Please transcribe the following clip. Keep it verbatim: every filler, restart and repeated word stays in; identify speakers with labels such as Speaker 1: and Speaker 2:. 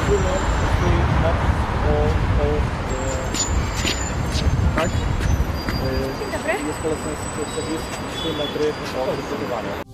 Speaker 1: Zobaczymy swój napis o, o e, tak?
Speaker 2: Dzień dobry.
Speaker 1: Jest polecenie serwis trzy metry od przebywania.